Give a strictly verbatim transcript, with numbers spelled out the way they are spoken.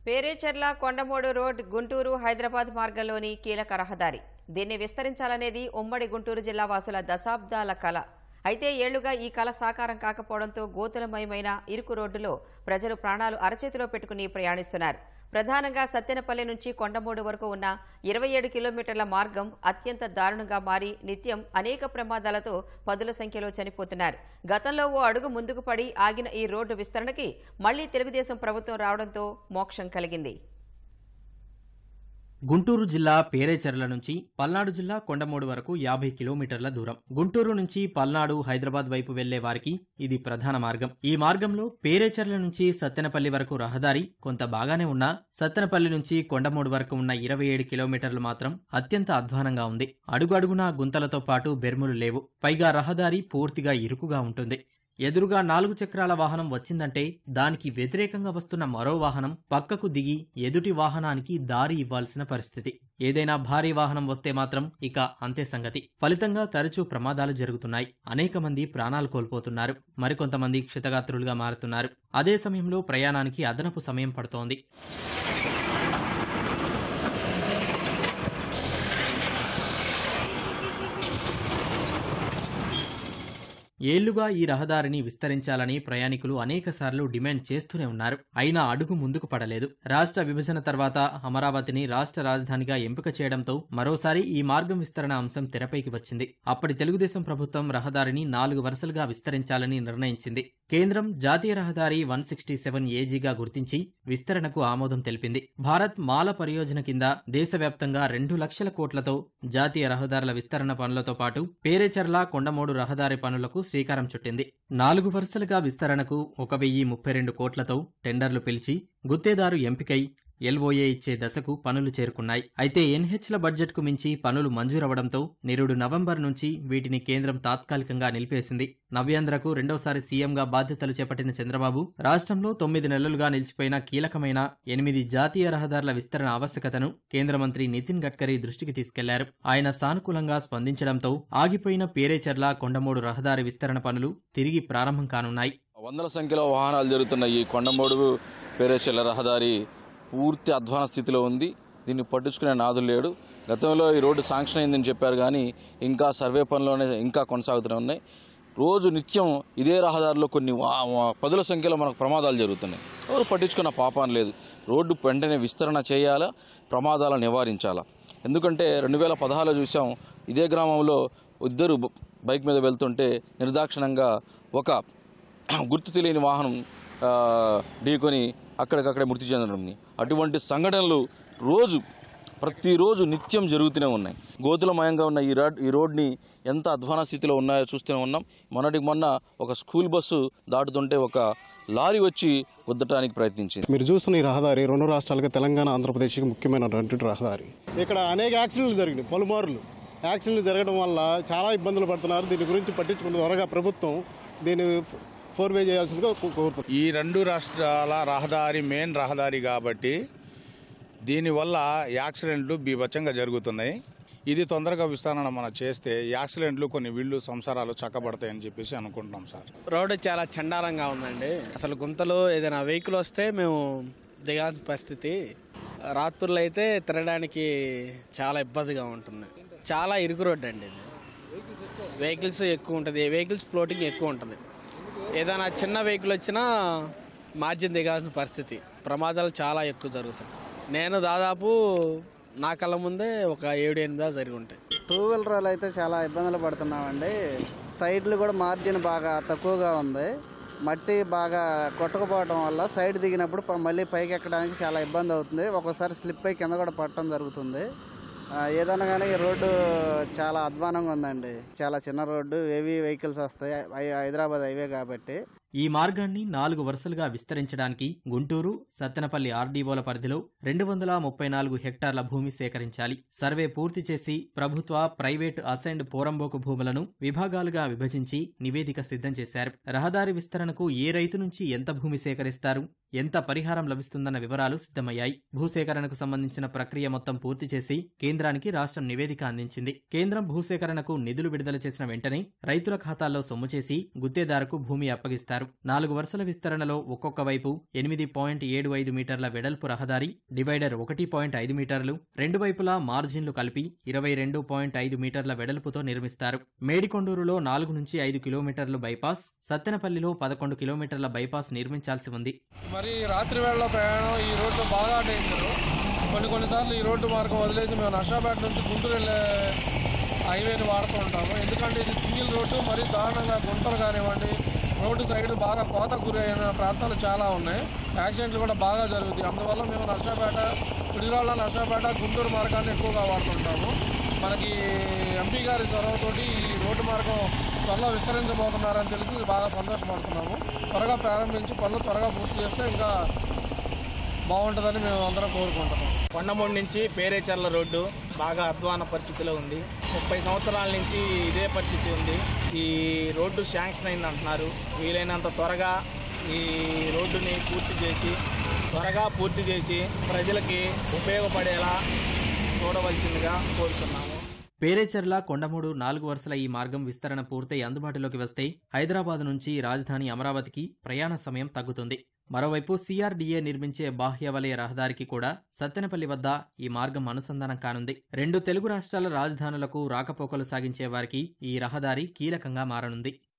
Perecherla Kondamudu road Guntur Hyderabad మార్గంలోని కీలక రహదారి. దీన్ని విస్తరించాలనేది ఉమ్మడి గుంటూరు జిల్లా వాసుల దశాబ్దాల కల. అయితే ఏళ్లుగా ఈ కల సాకారం కాకపోవడంతో గోతులమయమైన ఇరుకు రోడ్డులో ప్రజలు ప్రాణాలు అరచేతిలో పెట్టుకుని ప్రయాణిస్తున్నారు. ప్రధానంగా సత్తెనపల్లి నుంచి కొండమూడు వరకు ఉన్న ఇరవై ఏడు కిలోమీటర్ల మార్గం అత్యంత దారుణంగా మారి నిత్యం అనేక ప్రమాదాలతో పదుల సంఖ్యలో చనిపోతున్నారు. గతంలో ఓ అడుగు ముందుకు పడి ఆగిన ఈ రోడ్డు విస్తరణకి మళ్లీ తెలుగుదేశం ప్రభుత్వం రావడంతో మోక్షం కలిగింది. గుంటూరు జిల్లా పేరేచెర్ల నుంచి పల్నాడు జిల్లా కొండమూడు వరకు యాభై కిలోమీటర్ల దూరం. గుంటూరు నుంచి పల్నాడు, హైదరాబాద్ వైపు వెళ్లే వారికి ఇది ప్రధాన మార్గం. ఈ మార్గంలో పేరేచెర్ల నుంచి సత్తెనపల్లి వరకు రహదారి కొంత బాగానే ఉన్నా సత్తెనపల్లి నుంచి కొండమూడు వరకు ఉన్న ఇరవై ఏడు కిలోమీటర్లు మాత్రం అత్యంత అధ్వానంగా ఉంది. అడుగడుగునా గుంతలతో పాటు బెర్ములు లేవు. పైగా రహదారి పూర్తిగా ఇరుకుగా ఉంటుంది. ఎదురుగా నాలుగు చక్రాల వాహనం వచ్చిందంటే దానికి వ్యతిరేకంగా వస్తున్న మరో వాహనం పక్కకు దిగి ఎదుటి వాహనానికి దారి ఇవ్వాల్సిన పరిస్థితి. ఏదైనా భారీ వాహనం వస్తే మాత్రం ఇక అంతే సంగతి. ఫలితంగా తరచూ ప్రమాదాలు జరుగుతున్నాయి. అనేక మంది ప్రాణాలు కోల్పోతున్నారు. మరికొంతమంది క్షతగాత్రులుగా మారుతున్నారు. అదే సమయంలో ప్రయాణానికి అదనపు సమయం పడుతోంది. ఏళ్లుగా ఈ రహదారిని విస్తరించాలని ప్రయాణికులు అనేకసార్లు డిమాండ్ చేస్తూనే ఉన్నారు. అయినా అడుగు ముందుకు పడలేదు. రాష్ట్ర విభజన తర్వాత అమరావతిని రాష్ట్ర రాజధానిగా ఎంపిక చేయడంతో మరోసారి ఈ మార్గం విస్తరణ అంశం తెరపైకి వచ్చింది. అప్పటి తెలుగుదేశం ప్రభుత్వం రహదారిని నాలుగు వరుసలుగా విస్తరించాలని నిర్ణయించింది. కేంద్రం జాతీయ రహదారి వన్ సిక్స్టీ సెవెన్ ఏజీగా గుర్తించి విస్తరణకు ఆమోదం తెలిపింది. భారత్ మాల పరియోజన కింద దేశవ్యాప్తంగా రెండు లక్షల కోట్లతో జాతీయ రహదారుల విస్తరణ పనులతో పాటు పేరేచెర్ల కొండమూడు రహదారి పనులకు శ్రీకారం చుట్టింది. నాలుగు వరుసలుగా విస్తరణకు ఒక వెయ్యి ముప్పై రెండు కోట్లతో టెండర్లు పిలిచి గుత్తేదారు ఎంపికై ఎల్ఓఏ ఇచ్చే దశకు పనులు చేరుకున్నాయి. అయితే ఎన్హెచ్ల బడ్జెట్కు మించి పనులు మంజూరవడంతో నిరుడు నవంబర్ నుంచి వీటిని కేంద్రం తాత్కాలికంగా నిలిపేసింది. నవ్యాంధ్రకు రెండోసారి సీఎంగా బాధ్యతలు చేపట్టిన చంద్రబాబు రాష్ట్రంలో తొమ్మిది నెలలుగా నిలిచిపోయిన కీలకమైన ఎనిమిది జాతీయ రహదారుల విస్తరణ ఆవశ్యకతను కేంద్ర మంత్రి నితిన్ గడ్కరీ దృష్టికి తీసుకెళ్లారు. ఆయన సానుకూలంగా స్పందించడంతో ఆగిపోయిన పేరేచెర్ల కొండమూడు రహదారి విస్తరణ పనులు తిరిగి ప్రారంభం కానున్నాయి. వందల సంఖ్యలో వాహనాలు జరుగుతున్న ఈ కొండమూడు పేరేచెర్ల రహదారి పూర్తి అధ్వాన స్థితిలో ఉంది. దీన్ని పట్టించుకునే నాదులు లేడు. గతంలో ఈ రోడ్డు శాంక్షన్ అయిందని చెప్పారు, కానీ ఇంకా సర్వే పనులోనే ఇంకా కొనసాగుతూనే ఉన్నాయి. రోజు నిత్యం ఇదే రహదారిలో కొన్ని పదుల సంఖ్యలో మనకు ప్రమాదాలు జరుగుతున్నాయి. ఎవరు పట్టించుకున్న పాపాన్ లేదు. రోడ్డు వెంటనే విస్తరణ చేయాలా, ప్రమాదాలను నివారించాలా. ఎందుకంటే రెండు వేల పదహారులో చూసాం, ఇదే గ్రామంలో ఇద్దరు బైక్ మీద వెళ్తుంటే నిర్దాక్షిణంగా ఒక గుర్తు తెలియని వాహనం ఢీకొని అక్కడికక్కడే మృతి చెందడం. అటువంటి సంఘటనలు రోజు ప్రతిరోజు నిత్యం జరుగుతూనే ఉన్నాయి. గోతులమయంగా ఉన్న ఈ రోడ్ ఈ రోడ్ని ఎంత అధ్వాన స్థితిలో ఉన్నాయో చూస్తూనే ఉన్నాం. మొన్నటికి మొన్న ఒక స్కూల్ బస్సు దాటుతుంటే ఒక లారీ వచ్చి గుద్దటానికి ప్రయత్నించింది. మీరు చూస్తున్న ఈ రహదారి రెండు రాష్ట్రాలకు, తెలంగాణ, ఆంధ్రప్రదేశ్కి ముఖ్యమైనటువంటి రహదారి. ఇక్కడ అనేక యాక్సిడెంట్లు జరిగినాయి. పలుమార్లు యాక్సిడెంట్లు జరగడం వల్ల చాలా ఇబ్బందులు పడుతున్నారు. దీని గురించి పట్టించుకున్న త్వరగా ప్రభుత్వం దీన్ని ఫోర్ వే చేయాల్సిందిగా కోరుతున్నాం. ఈ రెండు రాష్ట్రాల రహదారి మెయిన్ రహదారి కాబట్టి దీనివల్ల యాక్సిడెంట్లు బీభత్సంగా జరుగుతున్నాయి. ఇది తొందరగా విస్తరణ మనం చేస్తే యాక్సిడెంట్లు కొన్ని వీళ్ళు సంసారాలు చక్కబడతాయని చెప్పేసి అనుకుంటున్నాం సార్. రోడ్డు చాలా చండాలంగా ఉందండి. అసలు గుంతలు ఏదైనా వెహికల్ వస్తే మేము దిగాల్సిన పరిస్థితి. రాత్రుల్లో అయితే తిరగడానికి చాలా ఇబ్బందిగా ఉంటుంది. చాలా ఇరుకు రోడ్డు అండి ఇది. వెహికల్స్ ఎక్కువ ఉంటుంది, వెహికల్స్ ఫ్లోటింగ్ ఎక్కువ ఉంటుంది. ఏదైనా చిన్న వెహికల్ వచ్చినా మార్జిన్ దిగాల్సిన పరిస్థితి. ప్రమాదాలు చాలా ఎక్కువ జరుగుతాయి. నేను దాదాపు నా కళ్ళ ముందే ఒక ఏడు ఎనిమిది జరిగి ఉంటాయి. టూ వీలర్లు అయితే చాలా ఇబ్బందులు పడుతున్నామండి. సైడ్లు కూడా మార్జిన్ బాగా తక్కువగా ఉంది. మట్టి బాగా కొట్టుకుపోవడం వల్ల సైడ్ దిగినప్పుడు మళ్ళీ పైకి ఎక్కడానికి చాలా ఇబ్బంది అవుతుంది. ఒక్కోసారి స్లిప్ అయి కింద కూడా పట్టడం జరుగుతుంది. ఏదైనా కానీ ఈ రోడ్డు చాలా అధ్వానంగా ఉందండి. చాలా చిన్న రోడ్డు, హెవీ వెహికల్స్ వస్తాయి. హైదరాబాద్ హైవే కాబట్టి ఈ మార్గాన్ని నాలుగు వరుసలుగా విస్తరించడానికి గుంటూరు, సత్తెనపల్లి ఆర్డీఓల పరిధిలో రెండు వందల ముప్పై నాలుగు హెక్టార్ల భూమి సేకరించాలి. సర్వే పూర్తి చేసి ప్రభుత్వ, ప్రైవేటు అసైన్డ్ పోరంబోకు భూములను విభాగాలుగా విభజించి నివేదిక సిద్ధం చేశారు. రహదారి విస్తరణకు ఏ రైతు నుంచి ఎంత భూమి సేకరిస్తారు, ఎంత పరిహారం లభిస్తుందన్న వివరాలు సిద్ధమయ్యాయి. భూసేకరణకు సంబంధించిన ప్రక్రియ మొత్తం పూర్తి చేసి కేంద్రానికి రాష్ట్రం నివేదిక అందించింది. కేంద్రం భూసేకరణకు నిధులు విడుదల చేసిన వెంటనే రైతుల ఖాతాల్లో సొమ్ము చేసి గుత్తేదారుకు భూమి అప్పగిస్తారు. నిర్మించారు. నాలుగు వరుసల విస్తరణలో ఒక్కొక్క వైపు ఎనిమిది పాయింట్ ఏడు ఐదు మీటర్ల వెడల్పు రహదారి, డివైడర్ ఒకటి పాయింట్ ఐదు మీటర్లు, రెండు వైపులా మార్జిన్లు కలిపి ఇరవై రెండు పాయింట్ ఐదు మీటర్ల వెడల్పుతో నిర్మిస్తారు. మేడికొండూరులో నాలుగు నుంచి ఐదు కిలోమీటర్లు బైపాస్, సత్తెనపల్లిలో పదకొండు కిలోమీటర్ల బైపాస్ నిర్మించాల్సి ఉంది. మరి రాత్రి వేళ ప్రయాణం ఈ రోడ్డు బాగా డేంజర్. కొన్ని కొన్నిసార్లు ఈ రోడ్డు మార్గం వదిలేసి మేము నర్సాపేట నుంచి గుంటూరు వెళ్ళే హైవేని వాడుతూ ఉంటాము. ఎందుకంటే ఇది సింగిల్ రోడ్డు, మరీ దారుణంగా గుంటలు కానివ్వండి, రోడ్డు సైడ్ బాగా కోత గురైన ప్రాంతాలు చాలా ఉన్నాయి. యాక్సిడెంట్లు కూడా బాగా జరుగుతాయి. అందువల్ల మేము నర్సాపేట, పిడిరాళ్ళ నర్సాపేట, గుంటూరు మార్గాన్ని ఎక్కువగా వాడుతుంటాము. మనకి ఎంపీ గారి చొరవతోటి ఈ రోడ్డు మార్గం త్వరలో విస్తరించబోతున్నారని తెలిసి బాగా సంతోషపడుతున్నాము. త్వరగా ప్రారంభించి పనులు త్వరగా పూర్తి చేస్తే ఇంకా బాగుంటుందని మేము అందరం కోరుకుంటున్నాం. కొండమూడి నుంచి పేరేచర్ల రోడ్డు బాగా అధ్వాన పరిస్థితిలో ఉంది. ముప్పై సంవత్సరాల నుంచి ఇదే పరిస్థితి ఉంది. ఈ రోడ్డు శాంక్షన్ అయింది అంటున్నారు. వీలైనంత త్వరగా ఈ రోడ్డుని పూర్తి చేసి త్వరగా పూర్తి చేసి ప్రజలకి ఉపయోగపడేలా చూడవలసిందిగా కోరుతున్నాము. పేరేచర్ల, కొండమూడు నాలుగు వరుసల ఈ మార్గం విస్తరణ పూర్తయి అందుబాటులోకి వస్తే హైదరాబాద్ నుంచి రాజధాని అమరావతికి ప్రయాణ సమయం తగ్గుతుంది. మరోవైపు సీఆర్డీఏ నిర్మించే బాహ్య వలయ రహదారికి కూడా సత్తెనపల్లి వద్ద ఈ మార్గం అనుసంధానం కానుంది. రెండు తెలుగు రాష్ట్రాల రాజధానులకు రాకపోకలు సాగించే వారికి ఈ రహదారి కీలకంగా మారనుంది.